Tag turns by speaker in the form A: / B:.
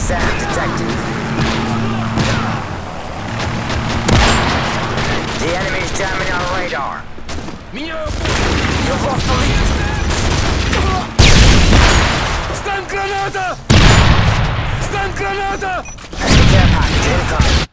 A: SAM detected. The enemy's jamming our radar. You've lost the lead.
B: Stand granata! Stand granata!
A: Enemy care package incoming.